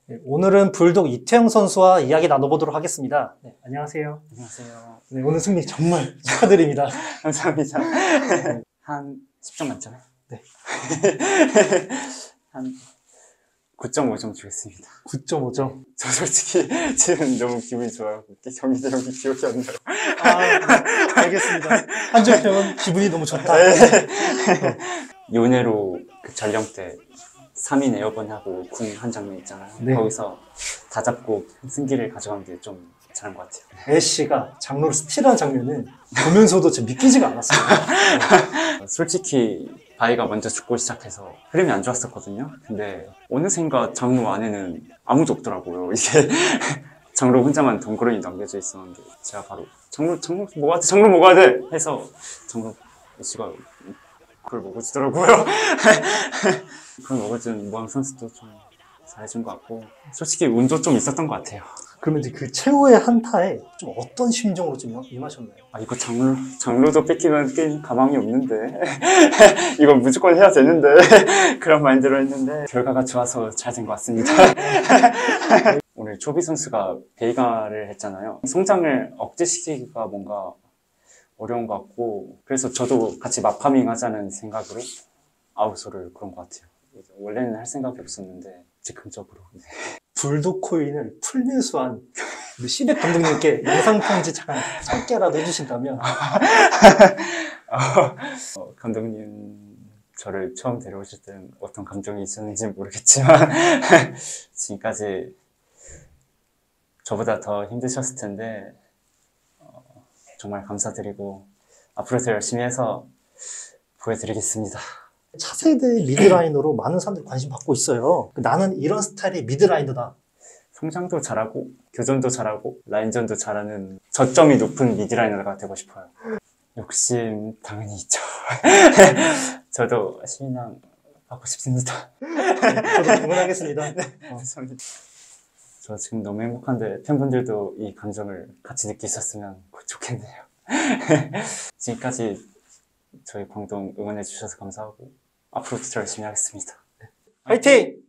네, 오늘은 불독 이태영 선수와 이야기 나눠보도록 하겠습니다. 네, 안녕하세요. 안녕하세요. 네, 오늘 승리 정말 축하드립니다. 감사합니다. 한 10점 만점에? 네. 한 9.5점 주겠습니다. 9.5점. 저 솔직히 지금 너무 기분이 좋아요. 경기 내용이 기억이 안 나요. 네, 알겠습니다. 한줄 평은 기분이 너무 좋다. 요네로 그 전령 때 3인 에어번하고 궁 한 장면 있잖아요. 네. 거기서 다 잡고 승기를 가져간 게 좀 잘한 것 같아요. 애쉬가 장로를 스틸한 장면은 보면서도 진짜 믿기지가 않았어요. 솔직히 바이가 먼저 죽고 시작해서 흐름이 안 좋았었거든요. 근데 어느샌가 장로 안에는 아무도 없더라고요. 이게 장로 혼자만 덩그러니 남겨져 있었는데 제가 바로 장로 뭐가 돼? 장로 뭐가 돼? 해서 장로 씨가 그걸 먹어주더라고요. 그걸 먹어준 무왕 선수도 좀 잘해준 것 같고 솔직히 운도 좀 있었던 것 같아요. 그러면 이제 그 최후의 한타에 좀 어떤 심정으로 좀 임하셨나요? 아 이거 장로도 뺏기면 게임 가망이 없는데 이건 무조건 해야 되는데 그런 마인드로 했는데 결과가 좋아서 잘 된 것 같습니다. 오늘 초비 선수가 베이가를 했잖아요. 성장을 억제시키기가 뭔가 어려운 것 같고 그래서 저도 같이 마파밍 하자는 생각으로 아우소를 그런 것 같아요. 원래는 할 생각이 없었는데 즉흥적으로. 불독 코인을 풀매수한 우리 시백 감독님께 영상 편지 잠깐 짧게라도 해주신다면. 감독님 저를 처음 데려오실 때는 어떤 감정이 있었는지 모르겠지만 지금까지 저보다 더 힘드셨을 텐데 정말 감사드리고 앞으로도 열심히 해서 보여드리겠습니다. 차세대 미드라이너로 많은 사람들이 관심 받고 있어요. 나는 이런 스타일의 미드라이너다. 성장도 잘하고 교전도 잘하고 라인전도 잘하는 저점이 높은 미드라이너가 되고 싶어요. 욕심 당연히 있죠. 저도 신인왕 받고 싶습니다. 저도 응원하겠습니다. 감사합니다. 저 지금 너무 행복한데 팬분들도 이 감정을 같이 느끼셨으면 좋겠네요. 지금까지 저희 광동 응원해 주셔서 감사하고 앞으로도 더 열심히 하겠습니다. 화이팅!